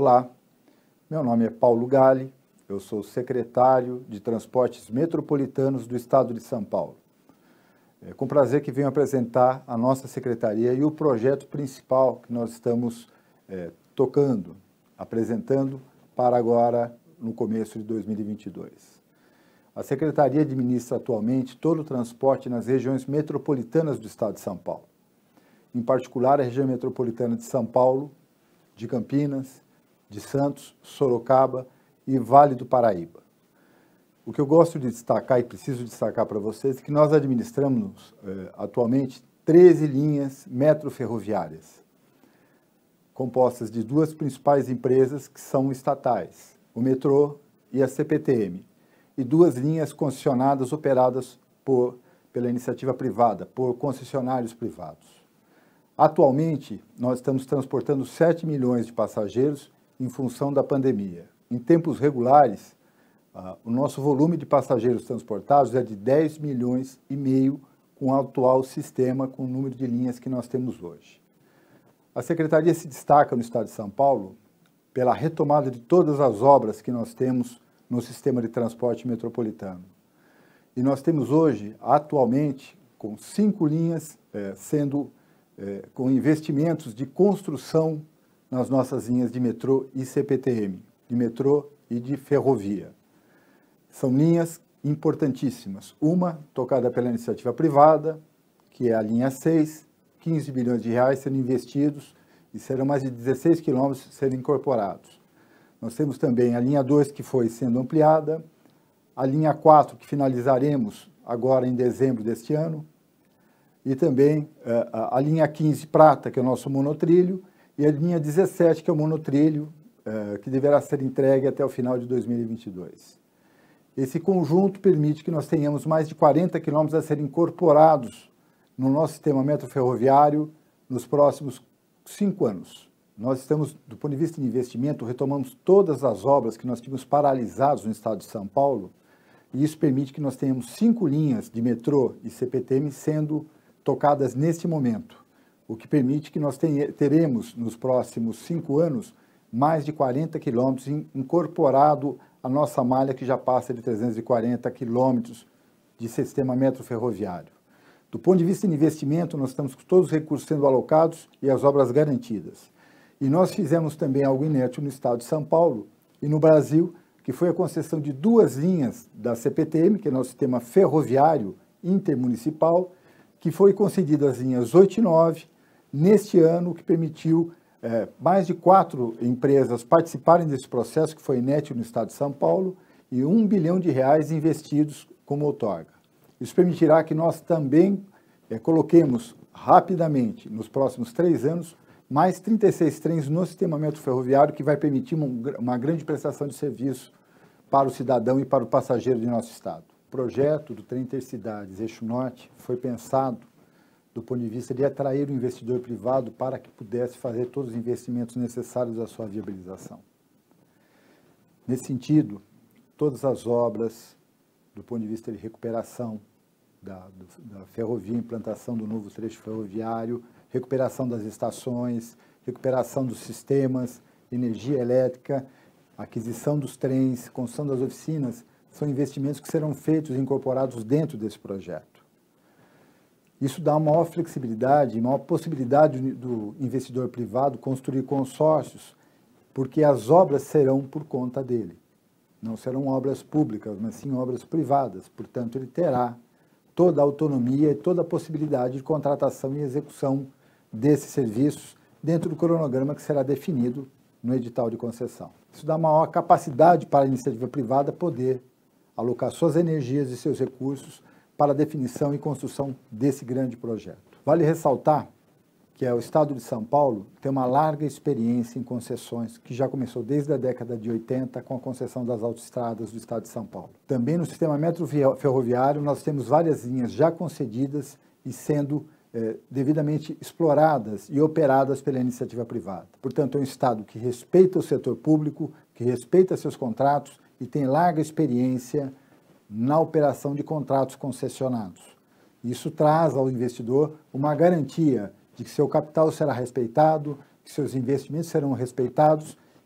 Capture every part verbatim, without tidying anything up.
Olá, meu nome é Paulo Galli, eu sou secretário de Transportes Metropolitanos do Estado de São Paulo. É com prazer que venho apresentar a nossa secretaria e o projeto principal que nós estamos é, tocando, apresentando para agora no começo de dois mil e vinte e dois. A secretaria administra atualmente todo o transporte nas regiões metropolitanas do Estado de São Paulo, em particular a região metropolitana de São Paulo, de Campinas, de Santos, Sorocaba e Vale do Paraíba. O que eu gosto de destacar e preciso destacar para vocês é que nós administramos eh, atualmente treze linhas metroferroviárias, compostas de duas principais empresas que são estatais, o metrô e a C P T M, e duas linhas concessionadas operadas por, pela iniciativa privada, por concessionários privados. Atualmente, nós estamos transportando sete milhões de passageiros em função da pandemia. Em tempos regulares, uh, o nosso volume de passageiros transportados é de dez milhões e meio com o atual sistema, com o número de linhas que nós temos hoje. A Secretaria se destaca no Estado de São Paulo pela retomada de todas as obras que nós temos no sistema de transporte metropolitano. E nós temos hoje, atualmente, com cinco linhas eh, sendo É, com investimentos de construção nas nossas linhas de metrô e C P T M, de metrô e de ferrovia. São linhas importantíssimas. Uma tocada pela iniciativa privada, que é a linha seis, quinze bilhões de reais sendo investidos e serão mais de dezesseis quilômetros sendo incorporados. Nós temos também a linha dois, que foi sendo ampliada, a linha quatro, que finalizaremos agora em dezembro deste ano, e também uh, a linha quinze prata, que é o nosso monotrilho, e a linha dezessete, que é o monotrilho, uh, que deverá ser entregue até o final de dois mil e vinte e dois. Esse conjunto permite que nós tenhamos mais de quarenta quilômetros a serem incorporados no nosso sistema metroferroviário nos próximos cinco anos. Nós estamos, do ponto de vista de investimento, retomamos todas as obras que nós tínhamos paralisadas no estado de São Paulo, e isso permite que nós tenhamos cinco linhas de metrô e C P T M sendo tocadas neste momento, o que permite que nós tenha, teremos nos próximos cinco anos mais de quarenta quilômetros incorporado à nossa malha, que já passa de trezentos e quarenta quilômetros de sistema metroferroviário. Do ponto de vista de investimento, nós estamos com todos os recursos sendo alocados e as obras garantidas. E nós fizemos também algo inédito no estado de São Paulo e no Brasil, que foi a concessão de duas linhas da C P T M, que é nosso sistema ferroviário intermunicipal, que foi concedido as linhas oito e nove, neste ano, que permitiu é, mais de quatro empresas participarem desse processo, que foi inédito no estado de São Paulo, e um bilhão de reais investidos como outorga. Isso permitirá que nós também é, coloquemos rapidamente, nos próximos três anos, mais trinta e seis trens no sistema metroferroviário, que vai permitir uma, uma grande prestação de serviço para o cidadão e para o passageiro de nosso estado. O projeto do Trem Intercidades Eixo Norte foi pensado do ponto de vista de atrair o investidor privado para que pudesse fazer todos os investimentos necessários à sua viabilização. Nesse sentido, todas as obras, do ponto de vista de recuperação da, do, da ferrovia, implantação do novo trecho ferroviário, recuperação das estações, recuperação dos sistemas, energia elétrica, aquisição dos trens, construção das oficinas, são investimentos que serão feitos e incorporados dentro desse projeto. Isso dá uma maior flexibilidade e maior possibilidade do investidor privado construir consórcios, porque as obras serão por conta dele. Não serão obras públicas, mas sim obras privadas. Portanto, ele terá toda a autonomia e toda a possibilidade de contratação e execução desses serviços dentro do cronograma que será definido no edital de concessão. Isso dá maior capacidade para a iniciativa privada poder alocar suas energias e seus recursos para a definição e construção desse grande projeto. Vale ressaltar que é, o Estado de São Paulo tem uma larga experiência em concessões, que já começou desde a década de oitenta com a concessão das autoestradas do Estado de São Paulo. Também no sistema metroferroviário nós temos várias linhas já concedidas e sendo é, devidamente exploradas e operadas pela iniciativa privada. Portanto, é um Estado que respeita o setor público, que respeita seus contratos e tem larga experiência na operação de contratos concessionados. Isso traz ao investidor uma garantia de que seu capital será respeitado, que seus investimentos serão respeitados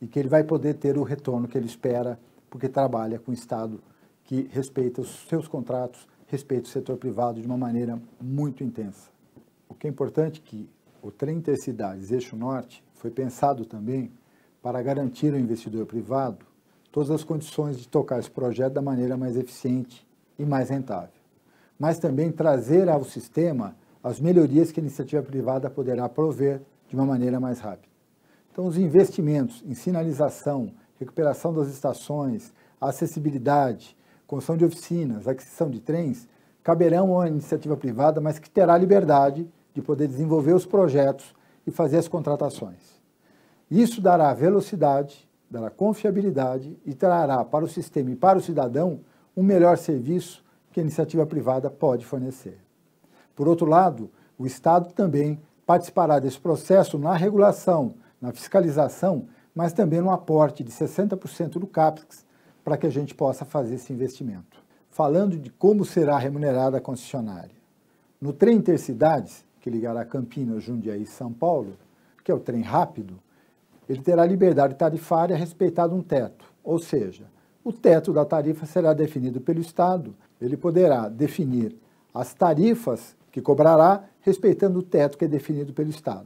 e que ele vai poder ter o retorno que ele espera, porque trabalha com o Estado que respeita os seus contratos, respeita o setor privado de uma maneira muito intensa. O que é importante é que o trem Intercidades Eixo Norte foi pensado também para garantir ao investidor privado todas as condições de tocar esse projeto da maneira mais eficiente e mais rentável, mas também trazer ao sistema as melhorias que a iniciativa privada poderá prover de uma maneira mais rápida. Então, os investimentos em sinalização, recuperação das estações, acessibilidade, construção de oficinas, aquisição de trens, caberão à iniciativa privada, mas que terá liberdade de poder desenvolver os projetos e fazer as contratações. Isso dará velocidade, dará confiabilidade e trará para o sistema e para o cidadão um melhor serviço que a iniciativa privada pode fornecer. Por outro lado, o Estado também participará desse processo na regulação, na fiscalização, mas também no aporte de sessenta por cento do CAPEX para que a gente possa fazer esse investimento. Falando de como será remunerada a concessionária. No trem Intercidades, que ligará Campinas, Jundiaí e São Paulo, que é o trem rápido, ele terá liberdade tarifária respeitado um teto, ou seja, o teto da tarifa será definido pelo Estado, ele poderá definir as tarifas que cobrará respeitando o teto que é definido pelo Estado.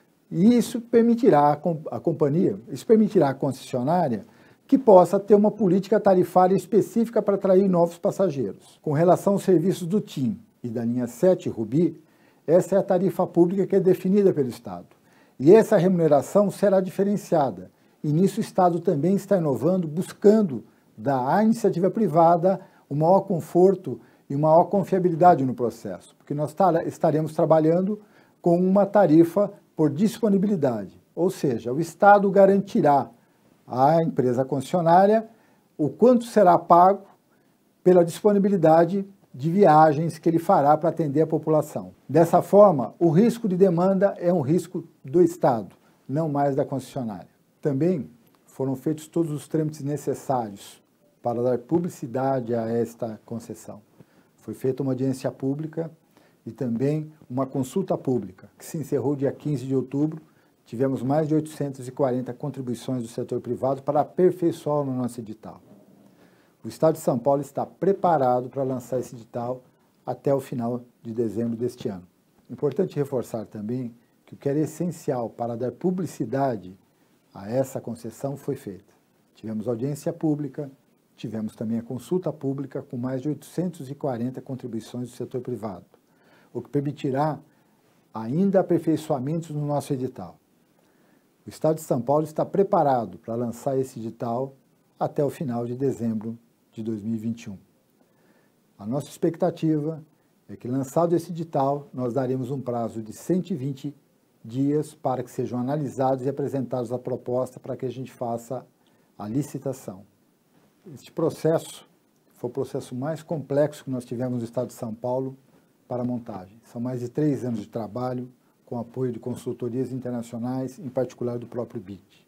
E isso permitirá à companhia, isso permitirá à concessionária que possa ter uma política tarifária específica para atrair novos passageiros. Com relação aos serviços do T I M e da linha sete Rubi, essa é a tarifa pública que é definida pelo Estado. E essa remuneração será diferenciada. E nisso o Estado também está inovando, buscando dar à iniciativa privada um maior conforto e uma maior confiabilidade no processo, porque nós estaremos trabalhando com uma tarifa por disponibilidade, ou seja, o Estado garantirá à empresa concessionária o quanto será pago pela disponibilidade de viagens que ele fará para atender a população. Dessa forma, o risco de demanda é um risco do Estado, não mais da concessionária. Também foram feitos todos os trâmites necessários para dar publicidade a esta concessão. Foi feita uma audiência pública e também uma consulta pública, que se encerrou dia quinze de outubro. Tivemos mais de oitocentas e quarenta contribuições do setor privado para aperfeiçoar o nosso edital. O Estado de São Paulo está preparado para lançar esse edital até o final de dezembro deste ano. Importante reforçar também que o que era essencial para dar publicidade a essa concessão foi feita. Tivemos audiência pública, tivemos também a consulta pública com mais de oitocentas e quarenta contribuições do setor privado, o que permitirá ainda aperfeiçoamentos no nosso edital. O Estado de São Paulo está preparado para lançar esse edital até o final de dezembro de dois mil e vinte e um. A nossa expectativa é que, lançado esse edital, nós daremos um prazo de cento e vinte dias para que sejam analisados e apresentados a proposta para que a gente faça a licitação. Este processo foi o processo mais complexo que nós tivemos no Estado de São Paulo para a montagem. São mais de três anos de trabalho, com apoio de consultorias internacionais, em particular do próprio B I D.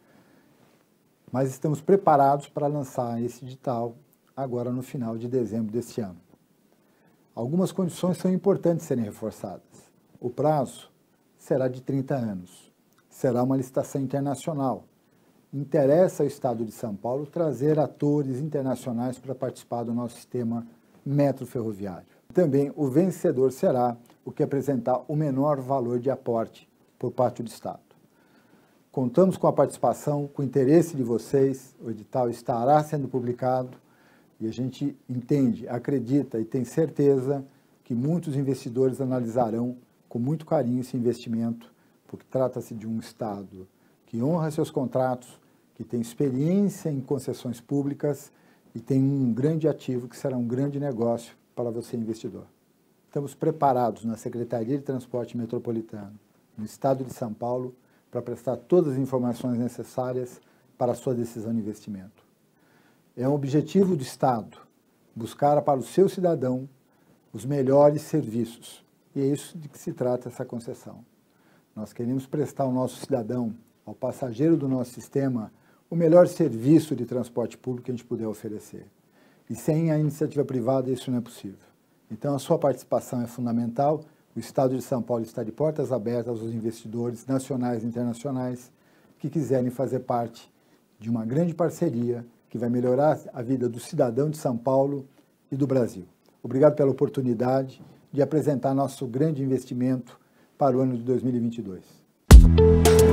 Mas estamos preparados para lançar esse edital agora no final de dezembro deste ano. Algumas condições são importantes serem reforçadas. O prazo será de trinta anos. Será uma licitação internacional. Interessa ao Estado de São Paulo trazer atores internacionais para participar do nosso sistema metroferroviário. Também o vencedor será o que apresentar o menor valor de aporte por parte do Estado. Contamos com a participação, com o interesse de vocês, o edital estará sendo publicado e a gente entende, acredita e tem certeza que muitos investidores analisarão com muito carinho esse investimento, porque trata-se de um Estado que honra seus contratos, que tem experiência em concessões públicas e tem um grande ativo que será um grande negócio para você, investidor. Estamos preparados na Secretaria de Transporte Metropolitano, no Estado de São Paulo, para prestar todas as informações necessárias para a sua decisão de investimento. É um objetivo do Estado buscar para o seu cidadão os melhores serviços, e é isso de que se trata essa concessão. Nós queremos prestar ao nosso cidadão, ao passageiro do nosso sistema, o melhor serviço de transporte público que a gente puder oferecer. E sem a iniciativa privada isso não é possível. Então a sua participação é fundamental. O Estado de São Paulo está de portas abertas aos investidores nacionais e internacionais que quiserem fazer parte de uma grande parceria que vai melhorar a vida do cidadão de São Paulo e do Brasil. Obrigado pela oportunidade de apresentar nosso grande investimento para o ano de dois mil e vinte e dois.